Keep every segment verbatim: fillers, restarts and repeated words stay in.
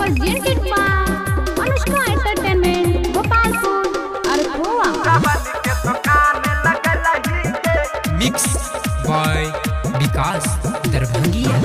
presented by Anushka Entertainment, Gopalpur, Arthua. Mix by Vikas Darbhangia.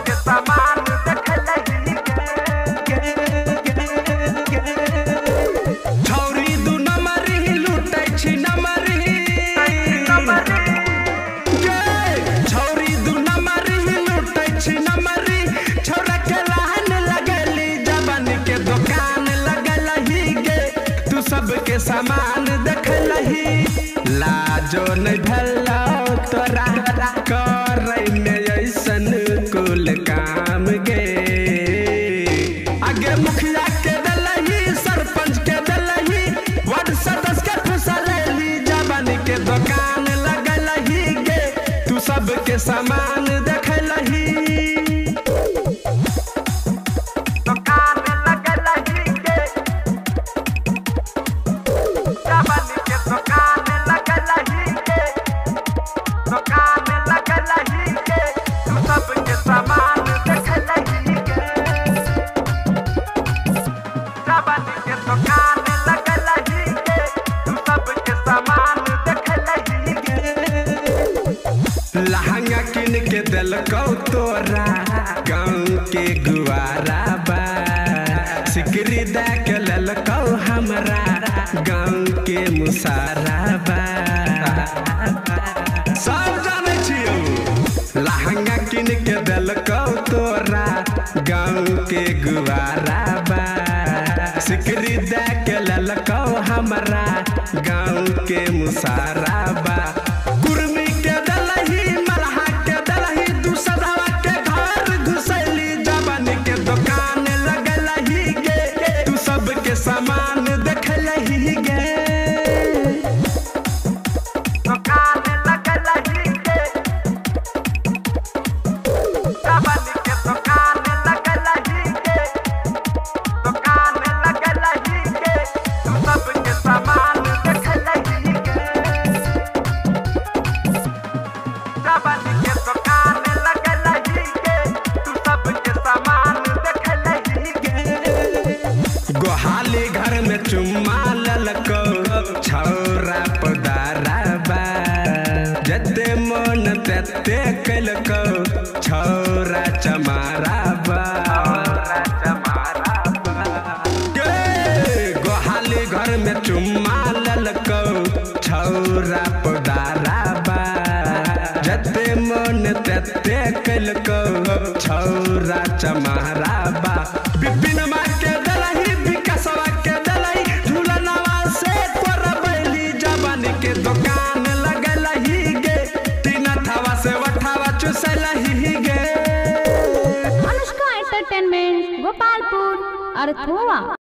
सबके सामान देख लही लाजो नहीं भला तोरा कर ऐसन कुल काम गे आगे मुखिया के दलही सरपंच के दलही वार्ड सदस्य के फुसलही जवानी के दुकान लगलही गे तू सबके सामान देख लही लहंगा किन के दिलको तोरा गाँव के गुआरा बा सिकरी दे के ललको हमरा गाँव के मुसारा बा सब जाने छियो लहंगा किन के दिलको तोरा गाँव के गुआरा बा सिकरी दे के ललको हमरा गाँव के मुसारा बा कुर्मी के दलही मलहा के दलही तू सदावा के घर घुसैली जवानी के दुकान लगलही गे तू सबके सामान देखलही गे दुकान लगलही गे जवानी के दुकान लगलही गे दुकान लगलही गे तू सबके सामान देखलही गे गोहाली घर में चुम्मा ललको छौरा पदारा बा जते मन तते कलको छौरा चमारा बा गोहाली घर में चुम्मा ललको छौरा पदारा बा जते मन तते कलको छौरा चमारा बा बिपिन मार के दलही विकासवा के दलही झूलनवा से कोरबैली जवानी के दुकान लगलही गे तीन थावा से वठावा चुसलही गे Anushka Entertainment, Gopalpur, Arthua.